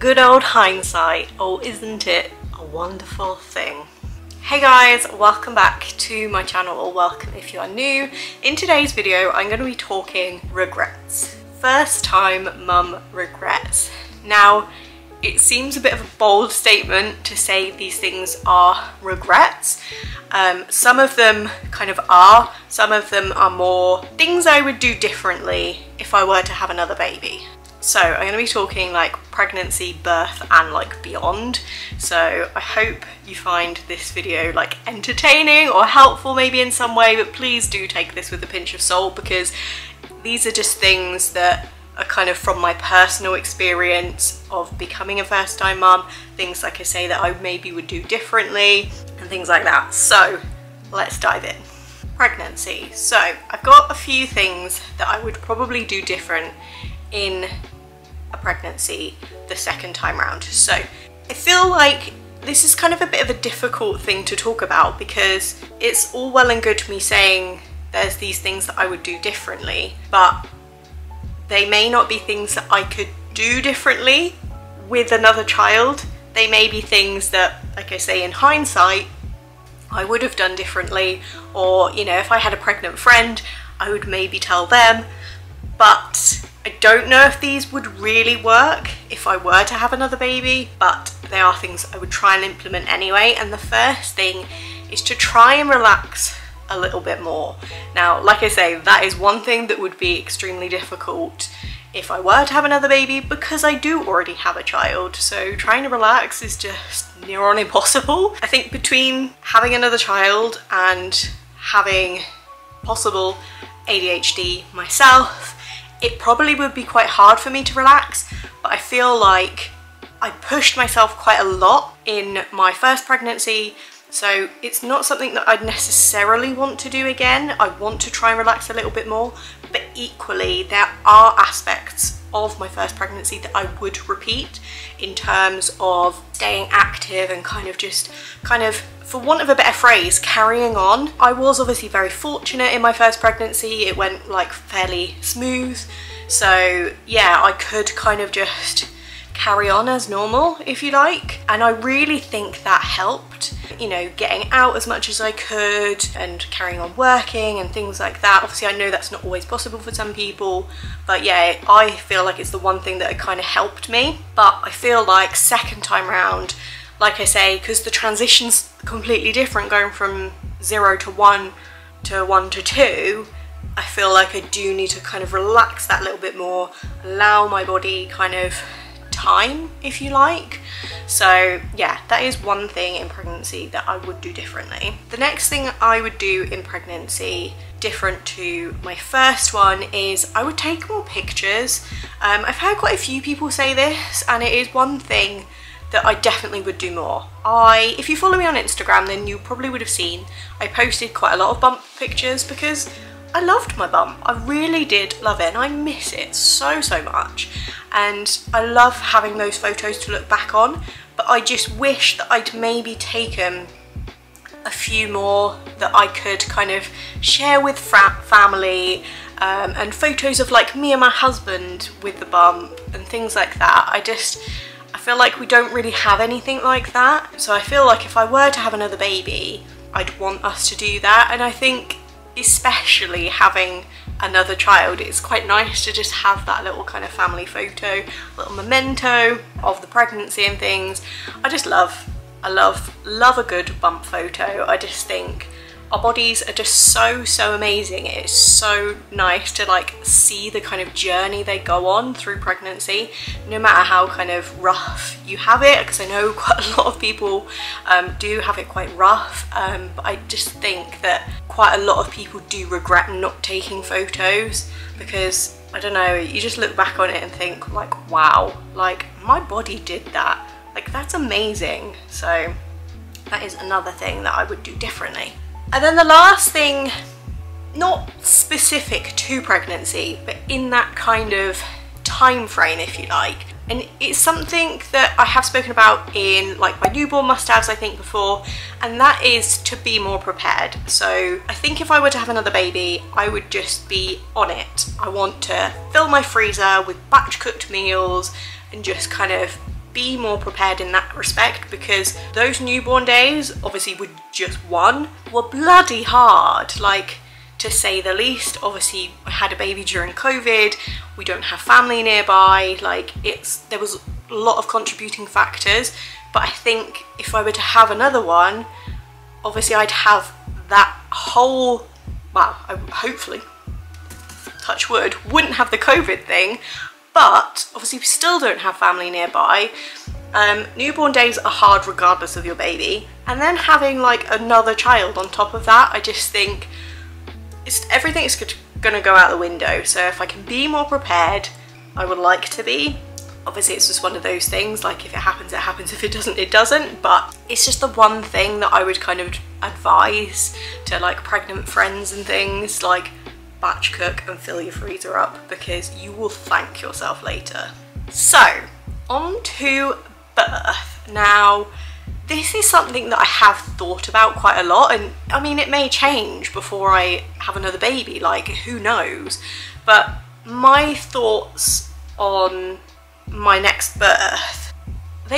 good old hindsight. Oh, isn't it a wonderful thing? Hey guys, welcome back to my channel, or welcome if you are new. In today's video, I'm going to be talking regrets. First time mum regrets. Now, it seems a bit of a bold statement to say these things are regrets. Some of them kind of are, some of them are more things I would do differently if I were to have another baby. So I'm going to be talking like pregnancy, birth and like beyond. So I hope you find this video like entertaining or helpful maybe in some way, but please do take this with a pinch of salt, because these are just things that are kind of from my personal experience of becoming a first time mum, things like I say that I maybe would do differently and things like that. So let's dive in. Pregnancy. So I've got a few things that I would probably do different in a pregnancy the second time round. So I feel like this is kind of a bit of a difficult thing to talk about, because it's all well and good me saying there's these things that I would do differently, but they may not be things that I could do differently with another child. They may be things that, like I say, in hindsight, I would have done differently, or, you know, if I had a pregnant friend, I would maybe tell them. But I don't know if these would really work if I were to have another baby, but they are things I would try and implement anyway. And the first thing is to try and relax a little bit more. Now, like I say, that is one thing that would be extremely difficult if I were to have another baby, because I do already have a child. So trying to relax is just near on impossible. I think between having another child and having possible ADHD myself, it probably would be quite hard for me to relax, but I feel like I pushed myself quite a lot in my first pregnancy, so it's not something that I'd necessarily want to do again. I want to try and relax a little bit more, but equally there are aspects of my first pregnancy that I would repeat in terms of staying active and kind of, for want of a better phrase, carrying on. I was obviously very fortunate in my first pregnancy. It went like fairly smooth. So yeah, I could kind of just carry on as normal, if you like. And I really think that helped, you know, getting out as much as I could and carrying on working and things like that. Obviously, I know that's not always possible for some people, but yeah, I feel like it's the one thing that kind of helped me. But I feel like second time round, like I say, because the transition's completely different going from 0 to 1 to 1 to 2, I feel like I do need to kind of relax that little bit more, allow my body kind of time, if you like. So yeah, that is one thing in pregnancy that I would do differently. The next thing I would do in pregnancy different to my first one is I would take more pictures. I've heard quite a few people say this, and it is one thing that I definitely would do more. If you follow me on Instagram, then you probably would have seen I posted quite a lot of bump pictures, because I loved my bump. I really did love it, and I miss it so much. And I love having those photos to look back on, but I just wish that I'd maybe taken a few more that I could kind of share with family, and photos of like me and my husband with the bump and things like that. I feel like we don't really have anything like that. So I feel like if I were to have another baby, I'd want us to do that. And I think especially having another child, it's quite nice to just have that little kind of family photo, little memento of the pregnancy and things. I love a good bump photo. I just think our bodies are just so amazing. It's so nice to like see the kind of journey they go on through pregnancy, no matter how kind of rough you have it, because I know quite a lot of people do have it quite rough, but I just think that quite a lot of people do regret not taking photos, because I don't know, you just look back on it and think like, wow, like my body did that, like that's amazing. So that is another thing that I would do differently. And then the last thing, not specific to pregnancy, but in that kind of time frame, if you like, and it's something that I have spoken about in like my newborn must-haves, I think, before, and that is to be more prepared. So I think if I were to have another baby, I would just be on it. I want to fill my freezer with batch cooked meals and just kind of be more prepared in that respect, because those newborn days, obviously with just one, were bloody hard, like, to say the least. Obviously I had a baby during COVID, we don't have family nearby, like there was a lot of contributing factors. But I think if I were to have another one, obviously I'd have that whole, well, I hopefully, touch wood, wouldn't have the COVID thing, but obviously we still don't have family nearby. Newborn days are hard regardless of your baby, and then having like another child on top of that, I just think everything is gonna go out the window. So if I can be more prepared, I would like to be. Obviously it's just one of those things, like if it happens, it happens, if it doesn't, it doesn't. But it's just the one thing that I would kind of advise to like pregnant friends and things, like batch cook and fill your freezer up, because you will thank yourself later. So on to birth. Now this is something that I have thought about quite a lot, and I mean it may change before I have another baby, like who knows. But my thoughts on my next birth, they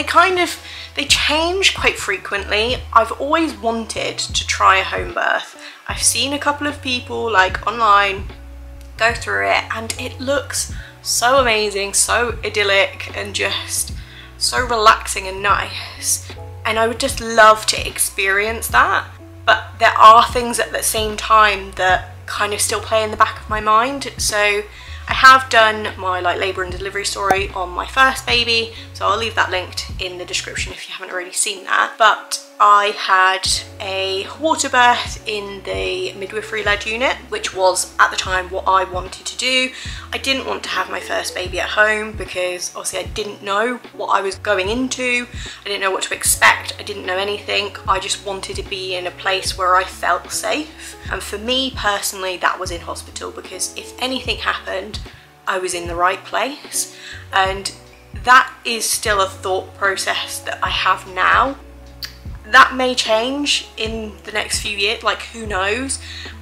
change quite frequently. I've always wanted to try a home birth. I've seen a couple of people like online go through it, and it looks so amazing, so idyllic, and just so relaxing and nice, and I would just love to experience that. But there are things at the same time that kind of still play in the back of my mind. So I have done my like labour and delivery story on my first baby, so I'll leave that linked in the description if you haven't already seen that. But I had a water birth in the midwifery-led unit, which was at the time what I wanted to do. I didn't want to have my first baby at home because obviously I didn't know what I was going into. I didn't know what to expect. I didn't know anything. I just wanted to be in a place where I felt safe. And for me personally, that was in hospital, because if anything happened, I was in the right place. And that is still a thought process that I have now. That may change in the next few years, like who knows,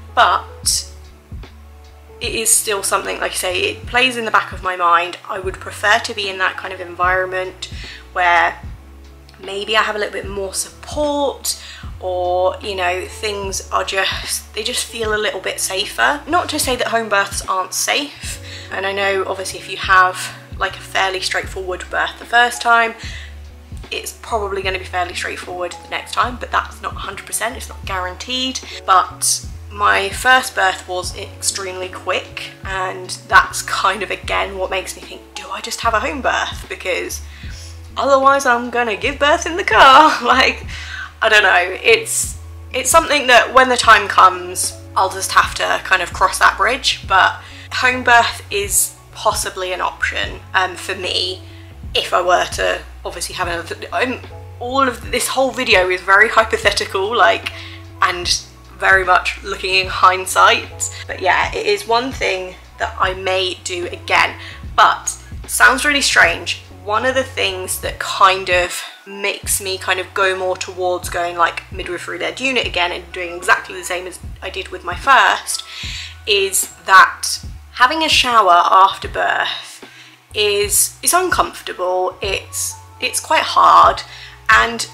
but it is still something, like I say, it plays in the back of my mind. I would prefer to be in that kind of environment where maybe I have a little bit more support, or you know, things are they just feel a little bit safer. Not to say that home births aren't safe, and I know obviously if you have like a fairly straightforward birth the first time, it's probably going to be fairly straightforward the next time, but that's not 100%, it's not guaranteed. But my first birth was extremely quick, and that's kind of again what makes me think, do I just have a home birth? Because otherwise I'm gonna give birth in the car. Like, I don't know, it's something that when the time comes, I'll just have to kind of cross that bridge. But home birth is possibly an option for me if I were to obviously have another. All of this whole video is very hypothetical, like, and very much looking in hindsight. But yeah, it is one thing that I may do again. But it sounds really strange. One of the things that kind of makes me kind of go more towards going like midwifery-led unit again and doing exactly the same as I did with my first is that having a shower after birth is uncomfortable. It's quite hard, and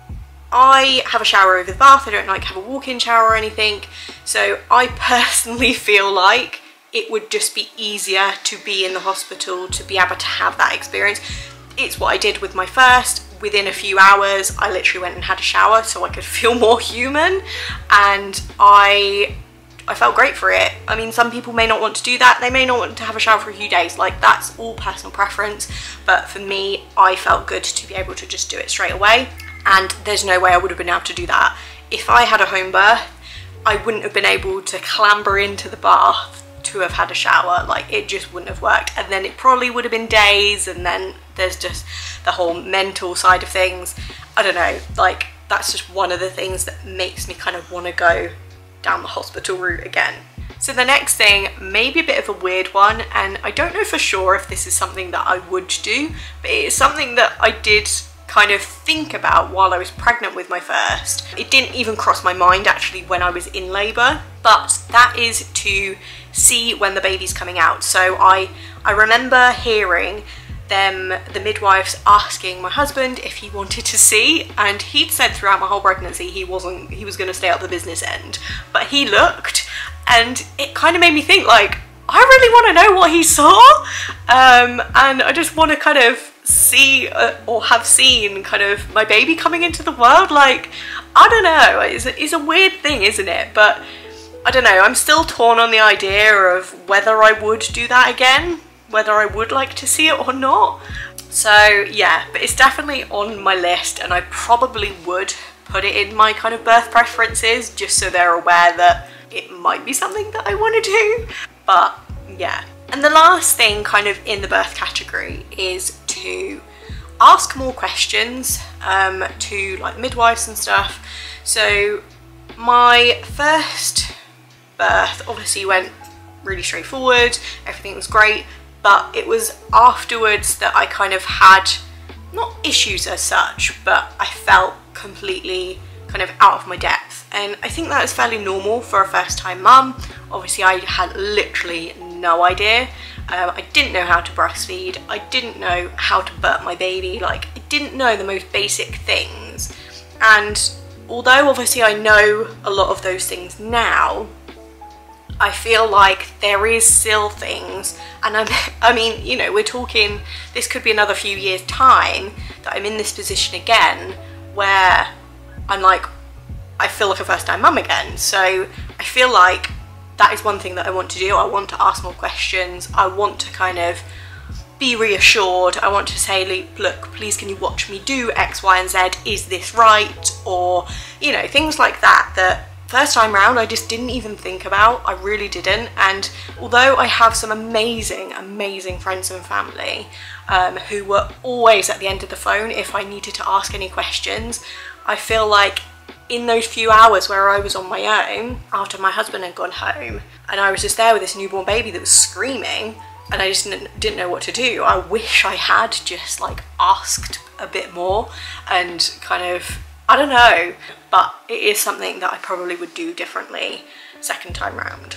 I have a shower over the bath. I don't like have a walk-in shower or anything, so I personally feel like it would just be easier to be in the hospital to be able to have that experience. It's what I did with my first. Within a few hours I literally went and had a shower so I could feel more human, and I felt great for it. I mean, some people may not want to do that. They may not want to have a shower for a few days. Like, that's all personal preference. But for me, I felt good to be able to just do it straight away. And there's no way I would have been able to do that. If I had a home birth, I wouldn't have been able to clamber into the bath to have had a shower. Like, it just wouldn't have worked. And then it probably would have been days. And then there's just the whole mental side of things. I don't know. Like, that's just one of the things that makes me kind of want to go down the hospital route again. So the next thing may be a bit of a weird one, and I don't know for sure if this is something that I would do, but it is something that I did kind of think about while I was pregnant with my first. It didn't even cross my mind actually when I was in labour, but that is to see when the baby's coming out. So I remember hearing the midwives asking my husband if he wanted to see, and he'd said throughout my whole pregnancy he was going to stay out the business end, but he looked, and it kind of made me think, like, I really want to know what he saw, and I just want to kind of see or have seen kind of my baby coming into the world. Like, I don't know, it's a weird thing, isn't it? But I don't know, I'm still torn on the idea of whether I would do that again, whether I would like to see it or not. So yeah, but it's definitely on my list, and I probably would put it in my kind of birth preferences just so they're aware that it might be something that I want to do. But yeah. And the last thing kind of in the birth category is to ask more questions to like midwives and stuff. So my first birth obviously went really straightforward, everything was great, but it was afterwards that I kind of had, not issues as such, but I felt completely kind of out of my depth. And I think that is fairly normal for a first time mum. Obviously I had literally no idea. I didn't know how to breastfeed, I didn't know how to burp my baby, like I didn't know the most basic things. And although obviously I know a lot of those things now, I feel like there is still things, and I mean, you know, we're talking, this could be another few years time that I'm in this position again where I'm like, I feel like a first time mum again. So I feel like that is one thing that I want to do. I want to ask more questions. I want to kind of be reassured. I want to say, look, please can you watch me do X, Y, and Z? Is this right? Or, you know, things like that, that first time round I just didn't even think about. I really didn't. And although I have some amazing, amazing friends and family who were always at the end of the phone if I needed to ask any questions, I feel like in those few hours where I was on my own after my husband had gone home and I was just there with this newborn baby that was screaming and I just didn't know what to do, I wish I had just like asked a bit more and kind of, I don't know, but it is something that I probably would do differently second time round.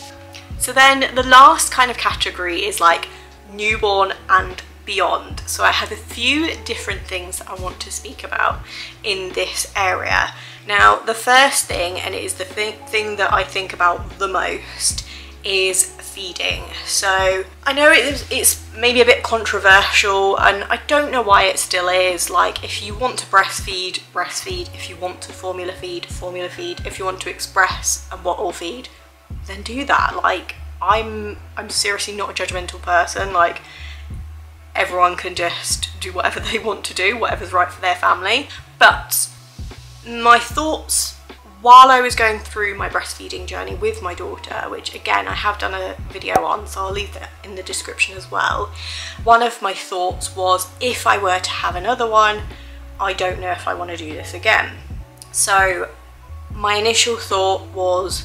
So then the last kind of category is like newborn and beyond. So I have a few different things that I want to speak about in this area. Now the first thing, and it is the thing that I think about the most, is feeding. So I know it's maybe a bit controversial, and I don't know why it still is. Like, if you want to breastfeed, breastfeed. If you want to formula feed, formula feed. If you want to express and bottle feed, then do that. Like, I'm seriously not a judgmental person. Like, everyone can just do whatever they want to do, whatever's right for their family. But my thoughts while I was going through my breastfeeding journey with my daughter, which again I have done a video on, so I'll leave that in the description as well, one of my thoughts was, if I were to have another one, I don't know if I want to do this again. So my initial thought was,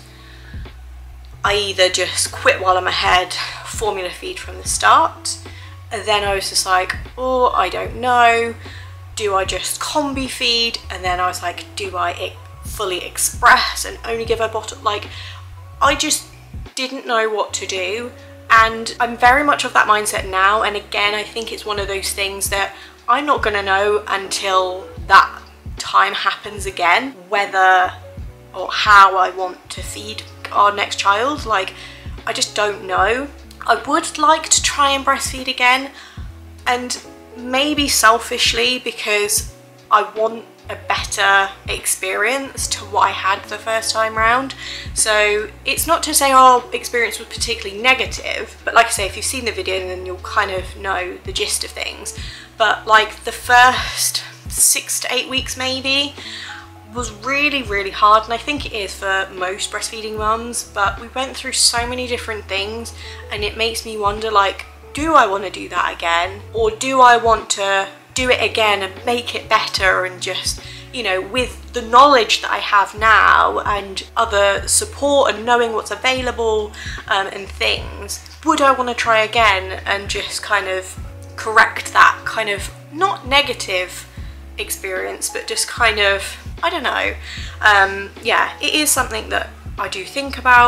I either just quit while I'm ahead, formula feed from the start, and then I was just like, oh, I don't know, do I just combi feed? And then I was like, do I fully express and only give a bottle? Like, I just didn't know what to do, and I'm very much of that mindset now. And again, I think it's one of those things that I'm not gonna know until that time happens again, whether or how I want to feed our next child. Like, I just don't know. I would like to try and breastfeed again, and maybe selfishly because I want a better experience to what I had the first time round. So it's not to say our experience was particularly negative, but like I say, if you've seen the video then you'll kind of know the gist of things. But like the first 6 to 8 weeks maybe was really, really hard, and I think it is for most breastfeeding mums, but we went through so many different things, and it makes me wonder, like, do I want to do that again, or do I want to do it again and make it better, and just, you know, with the knowledge that I have now and other support and knowing what's available and things, would I want to try again and just kind of correct that kind of not negative experience, but just kind of, I don't know, yeah, it is something that I do think about,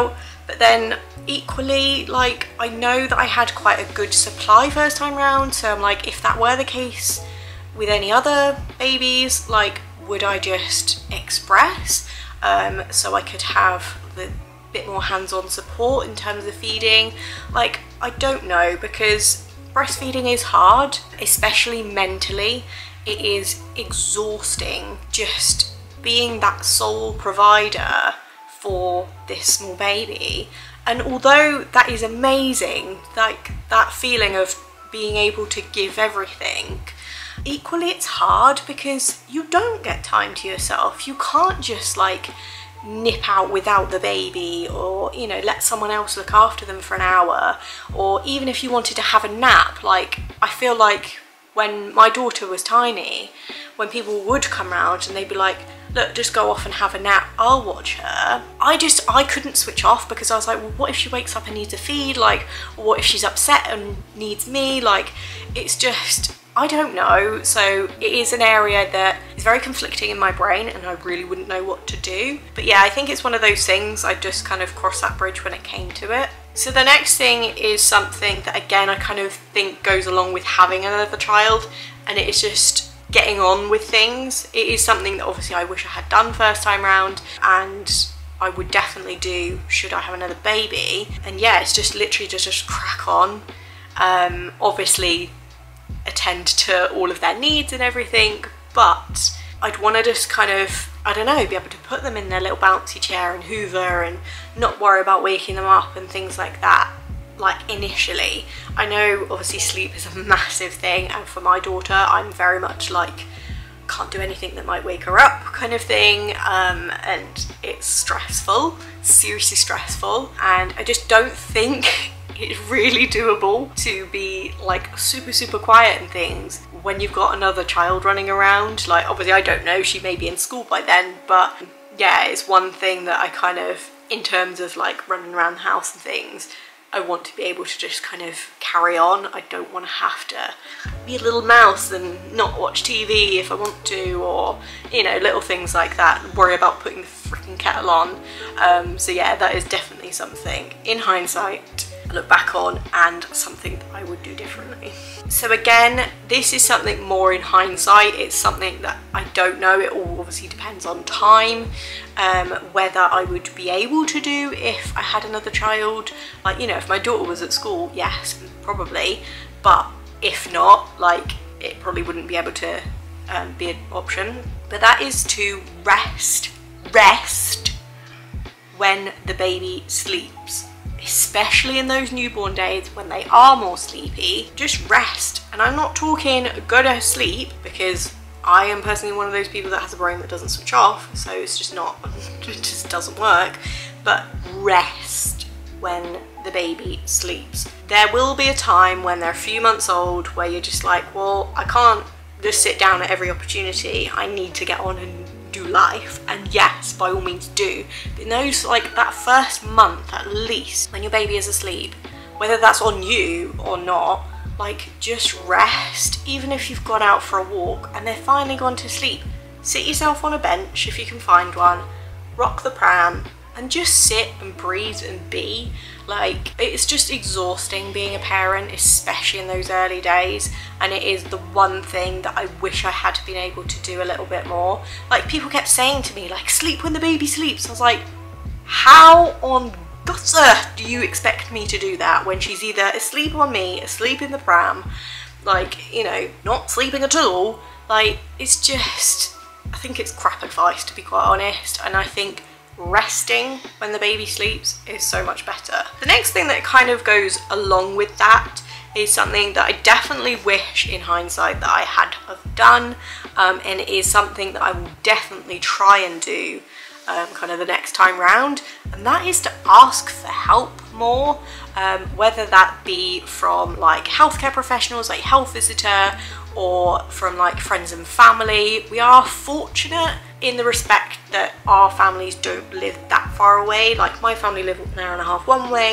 But then equally, like, I know that I had quite a good supply first time round, so I'm like, if that were the case with any other babies, like, would I just express so I could have the bit more hands-on support in terms of feeding? Like, I don't know, because breastfeeding is hard, especially mentally. It is exhausting just being that sole provider for this small baby. And although that is amazing, like that feeling of being able to give everything, equally it's hard because you don't get time to yourself. You can't just like nip out without the baby, or, you know, let someone else look after them for an hour. Or even if you wanted to have a nap, like, I feel like when my daughter was tiny, when people would come round and they'd be like, look, just go off and have a nap, I'll watch her, I couldn't switch off, because I was like, well, what if she wakes up and needs a feed? Like, what if she's upset and needs me? Like, it's just, I don't know. So it is an area that is very conflicting in my brain, and I really wouldn't know what to do. But yeah, I think it's one of those things, I just kind of crossed that bridge when it came to it. So the next thing is something that, again, I kind of think goes along with having another child, and it is just getting on with things. It is something that obviously I wish I had done first time round, and I would definitely do should I have another baby. And yeah, it's just literally just crack on. Obviously attend to all of their needs and everything, but I'd want to just kind of, I don't know, be able to put them in their little bouncy chair and hoover and not worry about waking them up and things like that. Like, initially, I know obviously sleep is a massive thing, and for my daughter, I'm very much like, can't do anything that might wake her up kind of thing, and it's stressful, seriously stressful, and I just don't think it's really doable to be like super quiet and things when you've got another child running around. Like, obviously I don't know, she may be in school by then, but yeah, it's one thing that I kind of, in terms of like running around the house and things, I want to be able to just kind of carry on. I don't want to have to be a little mouse and not watch TV if I want to, or, you know, little things like that, and worry about putting the freaking kettle on. So yeah, that is definitely something, in hindsight, I look back on, and something that I would do differently. So again, this is something more in hindsight. It's something that I don't know. It all obviously depends on time, whether I would be able to do if I had another child. Like, you know, if my daughter was at school, yes, probably, but if not, like, it probably wouldn't be able to be an option. But that is to rest when the baby sleeps. Especially in those newborn days when they are more sleepy, just rest. And I'm not talking go to sleep, because I am personally one of those people that has a brain that doesn't switch off, so it's just not, it just doesn't work. But rest when the baby sleeps. There will be a time when they're a few months old where you're just like, well, I can't just sit down at every opportunity, I need to get on and do life. And yes, by all means do, but in those, like, that first month at least, when your baby is asleep, whether that's on you or not, like, just rest. Even if you've gone out for a walk and they're finally gone to sleep, sit yourself on a bench if you can find one, rock the pram, and just sit and breathe and be. Like, it's just exhausting being a parent, especially in those early days, and it is the one thing that I wish I had been able to do a little bit more. Like, people kept saying to me, like, sleep when the baby sleeps. I was like, how on God's earth do you expect me to do that when she's either asleep on me, asleep in the pram, like, you know, not sleeping at all? Like, it's just, I think it's crap advice, to be quite honest, and I think resting when the baby sleeps is so much better. The next thing that kind of goes along with that is something that I definitely wish in hindsight that I had have done, and it is something that I will definitely try and do kind of the next time round, and that is to ask for help more, whether that be from like healthcare professionals, like health visitor, or from like friends and family. We are fortunate in the respect that our families don't live that far away. Like, my family live an hour and a half one way,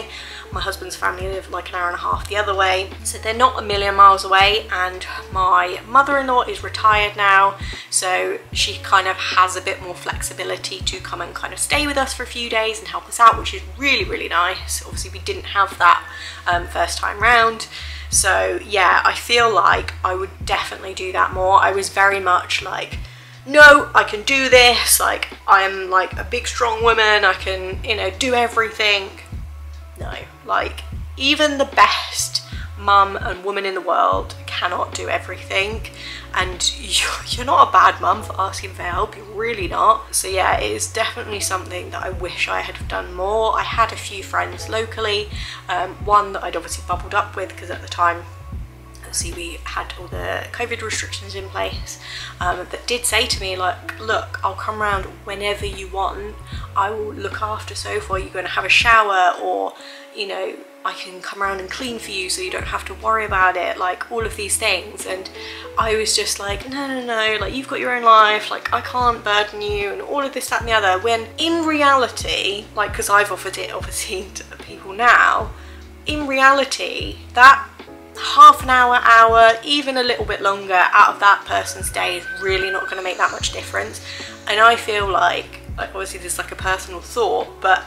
My husband's family live like an hour and a half the other way, so they're not a million miles away. And my mother-in-law is retired now, so she kind of has a bit more flexibility to come and kind of stay with us for a few days and help us out, which is really, really nice. Obviously we didn't have that first time round. So yeah, I feel like I would definitely do that more. I was very much like, no, I can do this, like I'm like a big strong woman, I can, you know, do everything. No, like even the best mum and woman in the world cannot do everything, and you're not a bad mum for asking for help, you're really not. So yeah, it is definitely something that I wish I had done more. I had a few friends locally, one that I'd obviously bubbled up with because at the time, see, we had all the COVID restrictions in place, that did say to me like, look, I'll come around whenever you want, I will look after Sophie, you're going to have a shower, or you know, I can come around and clean for you so you don't have to worry about it, like all of these things. And I was just like, no, like you've got your own life, like I can't burden you, and all of this, that and the other, when in reality, like, because I've offered it obviously to people now, in reality that half an hour, even a little bit longer out of that person's day is really not going to make that much difference. And I feel like obviously this is like a personal thought, but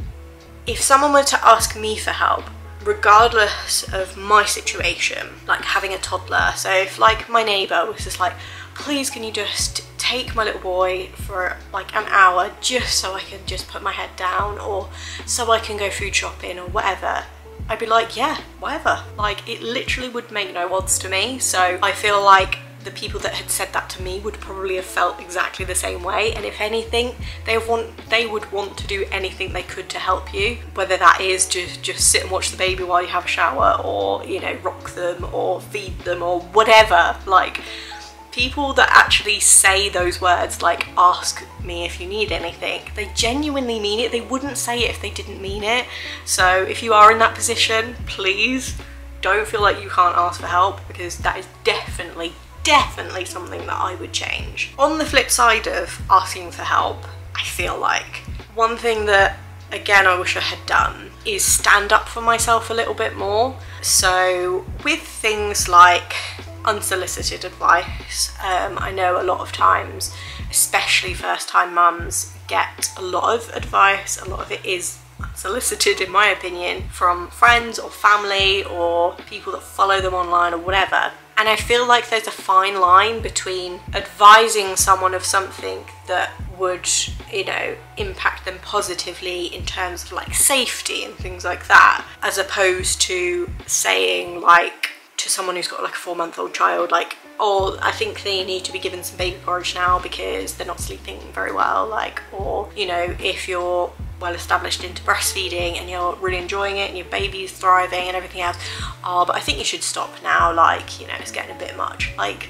if someone were to ask me for help, regardless of my situation, like having a toddler, so if like my neighbour was just like, please can you just take my little boy for like an hour just so I can just put my head down, or so I can go food shopping or whatever, I'd be like, yeah, whatever. Like it literally would make no odds to me. So I feel like the people that had said that to me would probably have felt exactly the same way, and if anything, they would want to do anything they could to help you, whether that is just sit and watch the baby while you have a shower, or you know, rock them or feed them or whatever. Like people that actually say those words, like ask me if you need anything, they genuinely mean it. They wouldn't say it if they didn't mean it. So if you are in that position, please don't feel like you can't ask for help, because that is definitely something that I would change. On the flip side of asking for help, I feel like one thing that again I wish I had done is stand up for myself a little bit more. So with things like unsolicited advice, I know a lot of times, especially first time mums, get a lot of advice. A lot of it is unsolicited in my opinion, from friends or family or people that follow them online or whatever. And I feel like there's a fine line between advising someone of something that would, you know, impact them positively in terms of like safety and things like that, as opposed to saying like to someone who's got like a 4-month-old child, like, oh, I think they need to be given some baby porridge now because they're not sleeping very well, like, or, you know, if you're well established into breastfeeding and you're really enjoying it and your baby's thriving and everything else, oh, but I think you should stop now, like, you know, it's getting a bit much. Like,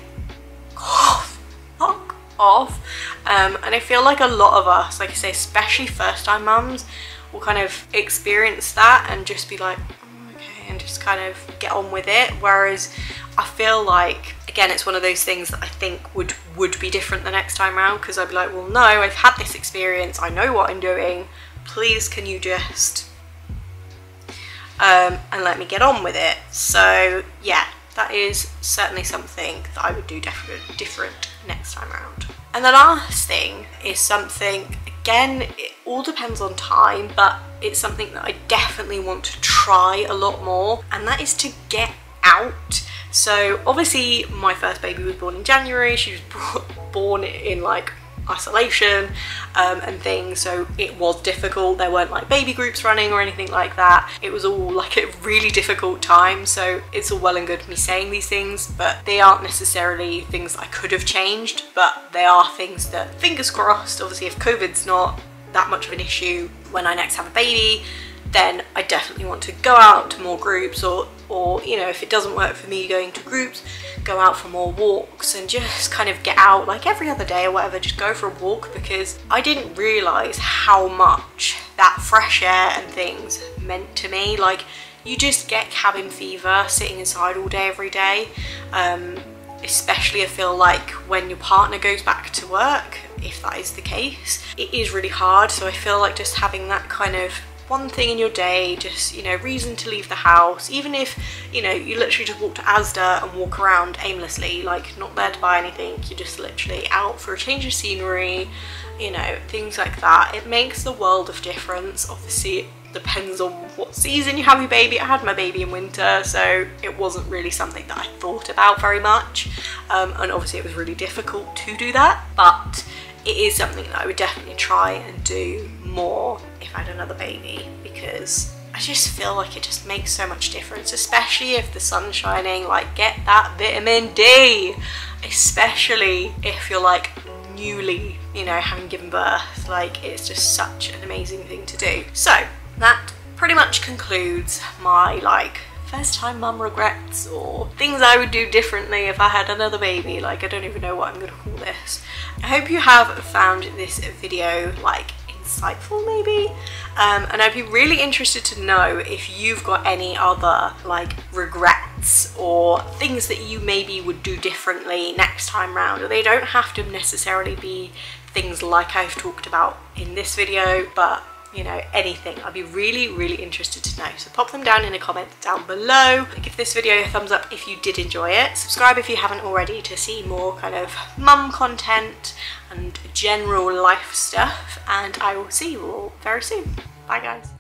fuck off. And I feel like a lot of us, like I say, especially first time mums, will kind of experience that and just be like, oh, okay, and just kind of get on with it. Whereas I feel like, again, it's one of those things that I think would be different the next time around, because I'd be like, well, no, I've had this experience, I know what I'm doing, please can you just and let me get on with it. So yeah, that is certainly something that I would do different next time around. And the last thing is something, again, it all depends on time, but it's something that I definitely want to try a lot more, and that is to get out. So obviously my first baby was born in January, she was born in like isolation and things, so it was difficult. There weren't like baby groups running or anything like that. It was all like a really difficult time, so it's all well and good me saying these things, but they aren't necessarily things that I could have changed, but they are things that, fingers crossed, obviously if COVID's not that much of an issue when I next have a baby, then I definitely want to go out to more groups, or you know, if it doesn't work for me going to groups, go out for more walks and just kind of get out like every other day or whatever, just go for a walk, because I didn't realise how much that fresh air and things meant to me. Like, you just get cabin fever sitting inside all day every day, especially I feel like when your partner goes back to work, if that is the case, it is really hard. So I feel like just having that kind of one thing in your day, just, you know, reason to leave the house, even if, you know, you literally just walk to Asda and walk around aimlessly, like not there to buy anything, you're just literally out for a change of scenery, you know, things like that. It makes the world of difference. Obviously it depends on what season you have your baby. I had my baby in winter, so it wasn't really something that I thought about very much, and obviously it was really difficult to do that, but it is something that I would definitely try and do more if I had another baby, because I just feel like it just makes so much difference, especially if the sun's shining. Like, get that vitamin D, especially if you're like newly, you know, having given birth. Like, it's just such an amazing thing to do. So that pretty much concludes my like first time mum regrets, or things I would do differently if I had another baby. Like, I don't even know what I'm gonna call this. I hope you have found this video like insightful maybe, and I'd be really interested to know if you've got any other like regrets or things that you maybe would do differently next time round. Or they don't have to necessarily be things like I've talked about in this video, but you know, anything. I'd be really interested to know. So pop them down in a comment down below. Give this video a thumbs up if you did enjoy it. Subscribe if you haven't already to see more kind of mum content and general life stuff. And I will see you all very soon. Bye guys.